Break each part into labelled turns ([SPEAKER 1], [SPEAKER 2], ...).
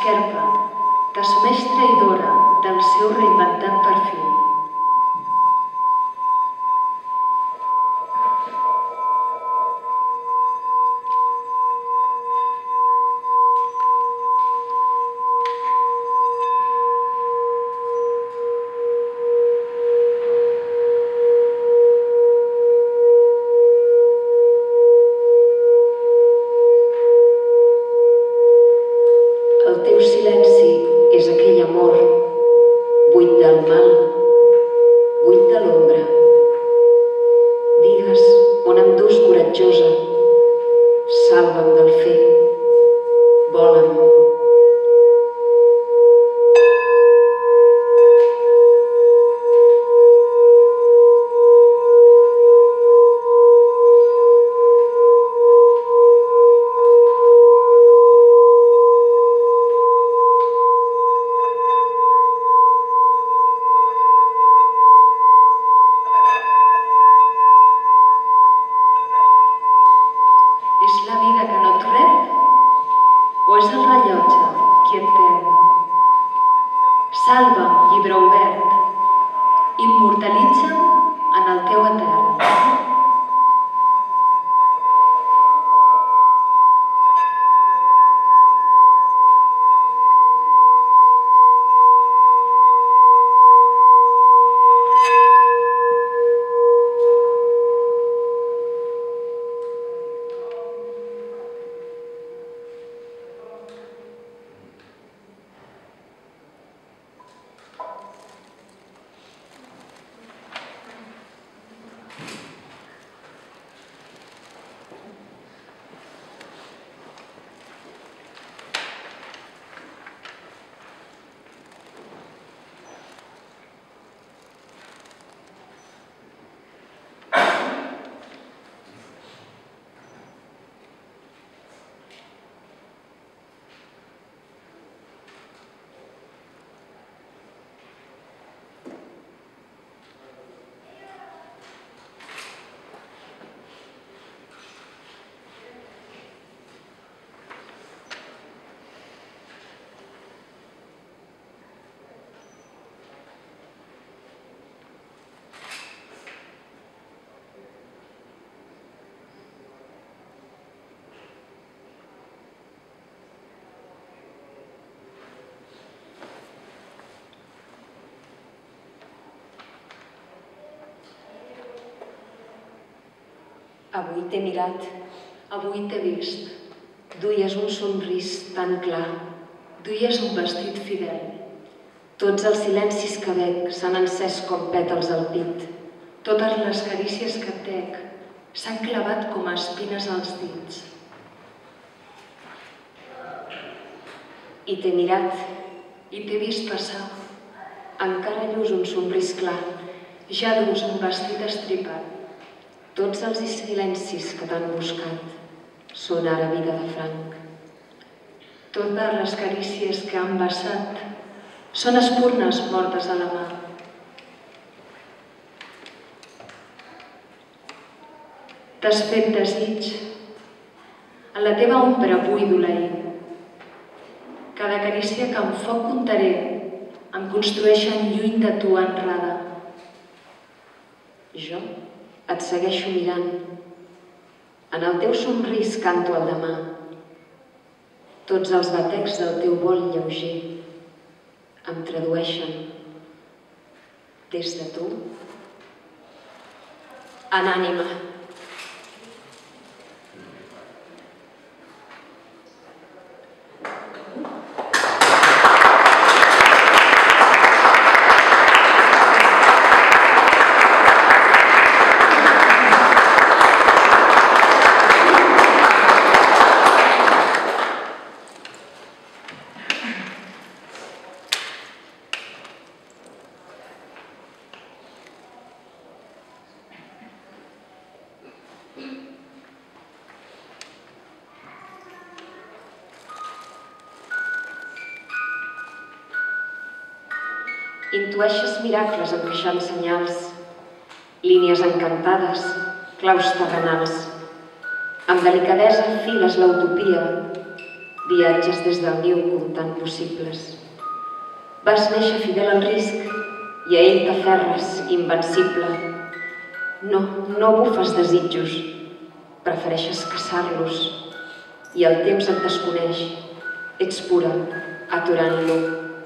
[SPEAKER 1] esquerpa, t'assumeix traïdora del seu reinventat perfil. El teu silenci és aquell amor buit del mal, buit de l'ombra. Digues on em dus coratjosa, salva'm del fer, vola'm. És la vida que no et rep o és el rellotge qui et tem? Salva'm, llibre obert, immortalitza'm en el teu etern. Avui t'he mirat, avui t'he vist. Duies un somrís tan clar, duies un vestit fidel. Tots els silencis que bec s'han encès com pètals al pit. Totes les carícies que et tec s'han clavat com a espines als dits. I t'he mirat, i t'he vist passar. Encara llus un somrís clar, ja dus un vestit estripat. Tots els silencis que t'han buscat són ara vida de franc. Totes les carícies que han vessat són espurnes mortes a la mà. T'has fet desig, en la teva ombra buido l'ahir. Cada carícia que amb foc contaré em construeixen lluny de tu enrada. Jo et segueixo mirant. En el teu somrís canto el demà. Tots els batecs del teu vol lleuger em tradueixen des de tu en ànima. Intueixes miracles encaixant senyals, línies encantades, claus terrenals. Amb delicadesa files l'utopia, viatges des del niu comptant possibles. Vas néixer fidel al risc i a ell t'aferres, invencible. No bufes desitjos, prefereixes caçar-los i el temps et desconeix. Ets pura, aturant-lo.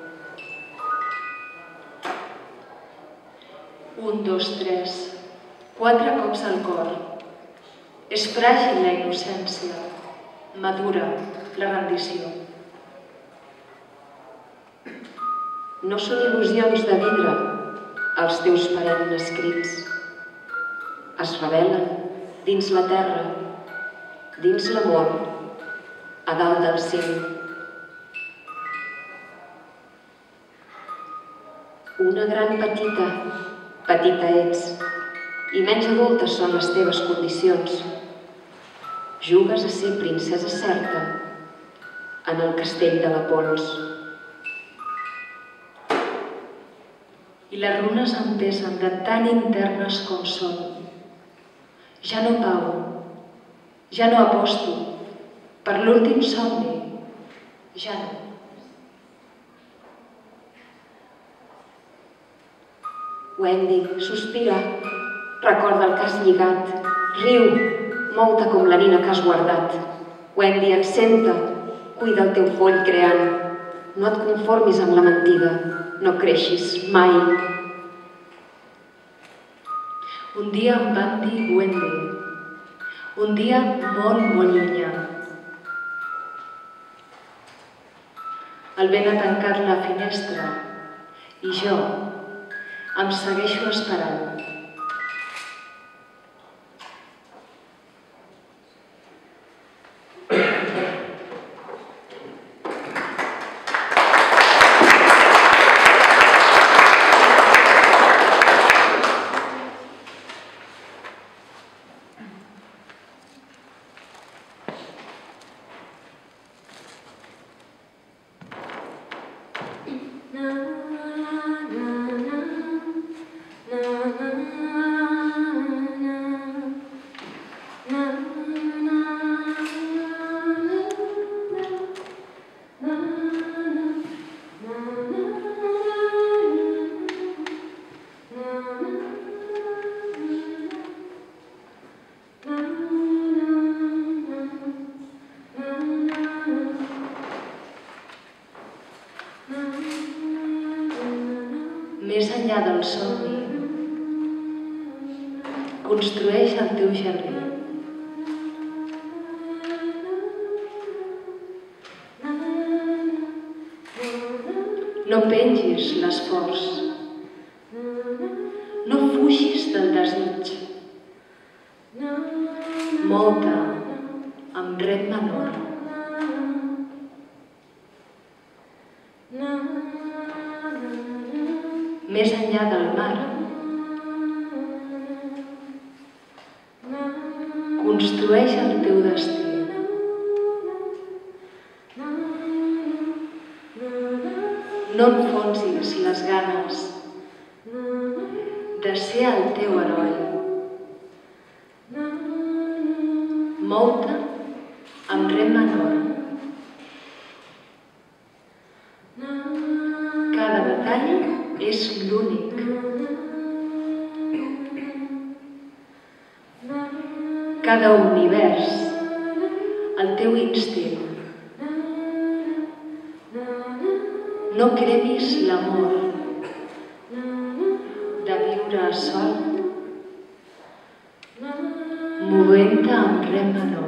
[SPEAKER 1] 1, 2, 3, 4 cops al cor. És fràgil la innocència, madura la rendició. No són il·lusions de vidre els teus perennes crits. Es revelen dins la terra, dins l'amor, a dalt del cim. Una gran petita ets, i menys adultes són les teves condicions. Jugues a ser princesa certa en el castell de la pols. I les runes em pesen de tan internes com són. Ja no pago, ja no aposto, per l'últim somni, ja no. Wendy sospira, recorda el que has lligat, riu, molta com la nina que has guardat. Wendy et senta, cuida el teu foll creant. No et conformis amb la mentida, no creixis mai. Un dia em van dir Wendy, un dia molt, molt llunyà. El vent ha tancat la finestra i jo em segueixo esperant. Més enllà del somni, construeix el teu jardí. No pengis l'esforç, no fugis del desig. Mou-te amb ret menor. Més enllà del mar, construeix el teu destí. No enfonsis les ganes de ser el teu heroi. Mou-te amb ret menor. Cada detall és l'únic. Cada univers, el teu instint. No cremis l'amor de viure sol, movent-te amb ret menor.